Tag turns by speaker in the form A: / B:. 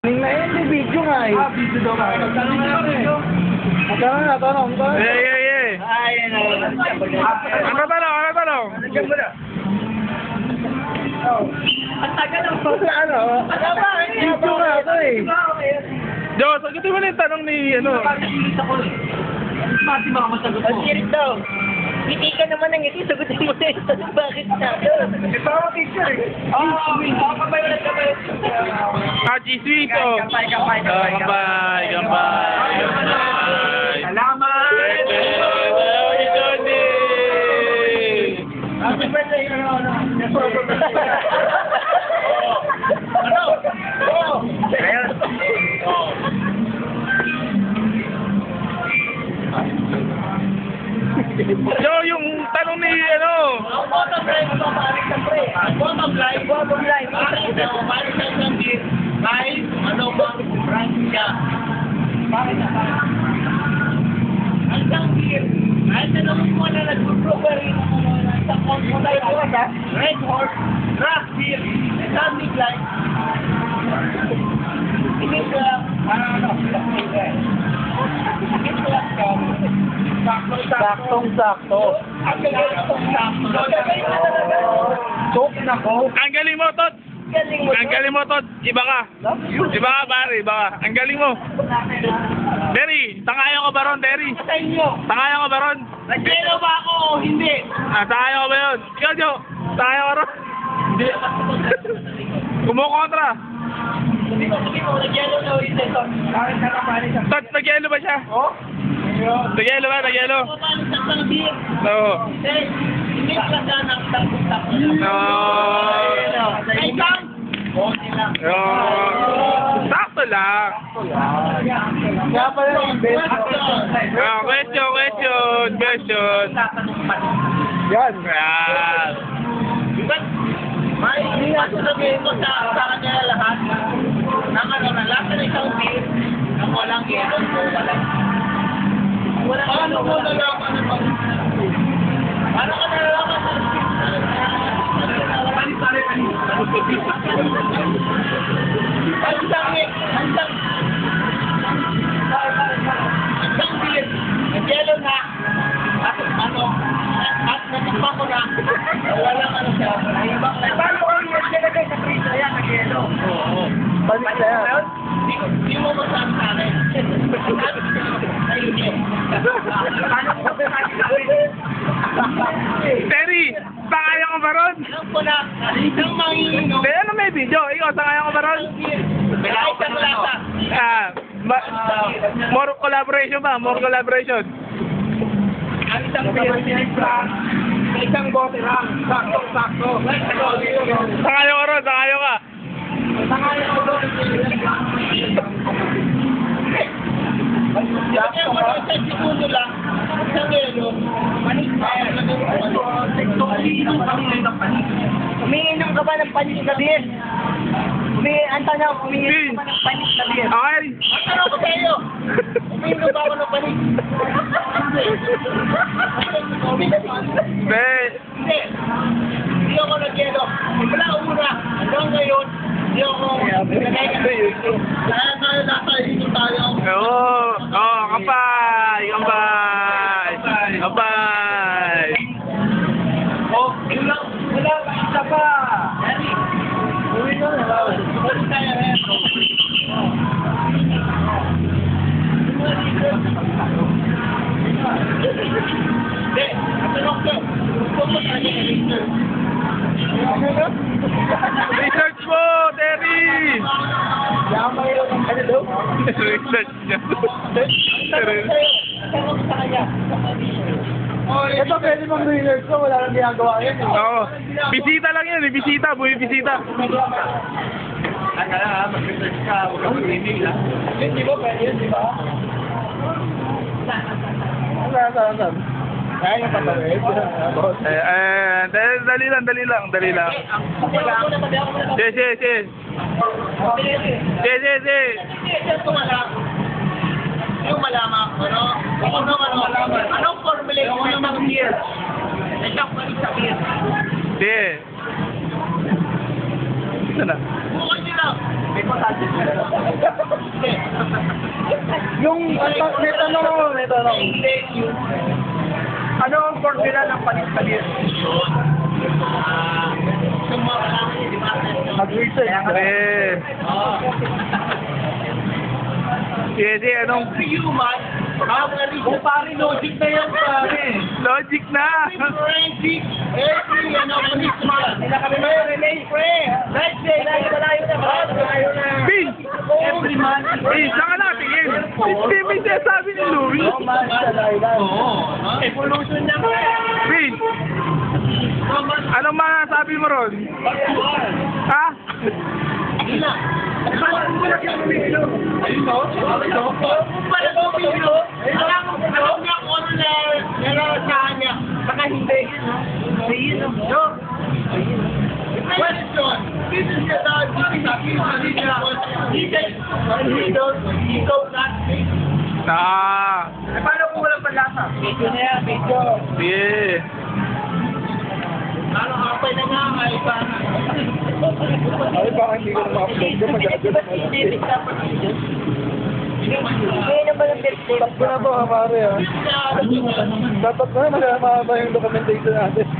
A: May video nga eh.
B: Video daw ba?
A: Tanong ko.
C: Yeah. Ano tanong?
A: Ang tagal ng ano? Video nga ito eh.
C: Jo, sagutin mo na yung tanong ni, ano.
B: Pati mga masagot mo.
A: Ang sirit daw. Ngiti ka naman ng ngiti, sagutin mo na yung tanong bakit na.
B: Ito ako teacher eh.
C: Sweet, oh. Kampay.
B: Salamat!
A: Happy birthday, ano?
B: Ayun.
C: Jo, yung tanong ni, ano.
A: Bottom line, pabalik sa pre. Bottom line. Pabalik sa sambit. Kahit ano bang brand siya. Bakit na? Ang sambit, kahit tanong mo na nag-property ng isang konsulay Red Horse, Craft Beer, something like hindi ko lang, Saktong-sakto.
C: Ang galing mo, Todd. Ang galing mo, Todd. Iba ka, pare. Iba ka. Ang galing mo. Derry, tangayan ko ba ron, Derry?
A: Sa inyo,
C: Tangayan ko ba ron?
A: nagkero ba ako o hindi?
C: Tangayan ko ba yun? Ikaw, Jo. Tangayan ko ron? Hindi. Kumukontra.
A: Sabi ko, nag-yelo na ulit ito.
B: Bakit nakapalik sa...
C: Todd, nag-yelo ba siya?
B: Oh?
C: Nag-yelo ba? Nag-yelo?
A: Paano sa pang-beer?
C: Oo.
A: Hindi ka na ng takot-takot.
C: No.
A: Ay, Sam! Okay lang.
C: Sakto lang.
B: Kaya pala yung best.
C: Question.
B: Yan.
C: Yan.
A: May sasabihin ko sa kanya lahat ng ano na lahat ng isang beer na walang yelo po paano mo nalaman na paano ka nalaman na Hanggang beer, nag-yelo na, at ano, at natikpan ko na, walang ano siya,
B: Paano ko yung nilagay sa freezer? Ayan, nag-yelo.
C: Oo.
B: Balik na yan.
A: Hindi mo masabi sa akin. Ayun yun.
B: Paano ko
C: Terry, tangayan ko ba ron?
A: Alam ko na, isang manginginom,
C: Kaya ano may video? Ikaw, tangayan ko ba ron?
A: kahit ang lasa.
C: More collaboration ba? More collaboration.
B: Ang isang beer, sa isang bote lang. Sakto.
C: Tangayan ko ron, tangayan ka.
B: Tangayan ko doon.
A: Kaya mo na isang segundo lang, isang yelo, panik pa. Umiinom ka ba ng panik na beer? Ang tanong, umiinom ka ba ng panik na beer?
C: Okay.
A: Ang tanong ko sa iyo, umiinom ba ako ng panik?
C: Be,
A: Hindi. Hindi ako nag-yelo. Wala una. Hanggang ngayon, hindi ako nagkakaya. Kaya tayo nasa ito tayo.
C: kampay.
A: Oh, wala pa isa pa. Uwi na na. Uwi tayo rin. Hindi, katanong ko. Kung mo tayo na-research.
C: Research mo, Terry!
B: Yamay yun ang ano daw.
C: Research niya.
A: Tanong sa kanya.
B: Ito pwede mong research ko, wala nang ginagawa yun.
C: Oo. Bisita lang yun, bisita, bisita.
B: Mag-research ka, huwag kang mag-reading lang. Hindi ba pwede yun, di ba? Saan? Kaya yung patawid.
C: Dali lang. Sige.
A: Yung malaman, anong formulation ng beer? Nasyak pa rin sa beer.
C: Sige. Ito na.
A: Bukod nyo lang.
B: May pasasin. May tanong ako, may tanong. Ano ang formula ng panis-panis? Mag-research.
C: Eh. Sige, anong
A: Human, kung pare logic na yan, pare.
C: logic na?
A: Forensic, every, policeman. Relay, pre. Right day, malayo na.
C: Vince!
A: Every man.
C: Vince, saan ka natingin? Hindi mo yung sinasabi ni Louie.
A: Oo. Evolution niya, pre.
C: Vince, anong masasabi mo ron? Ha?
A: Ayun no? Kung pala ko video, alam niya kung ano na narasahan niya. Baka hindi. Ayun no? Question. This is your dad. Ikaw not
B: Paano kung walang panlasa?
A: Video na yan, video.
C: Sige.
A: Ano, kapay na nga, ay pa.
B: Ay, baka hindi ko na ma-upload ko.
A: Hindi naman ang birthday.
B: Tapos na po, pare, ah. Dapat na, mahaba yung documentation natin.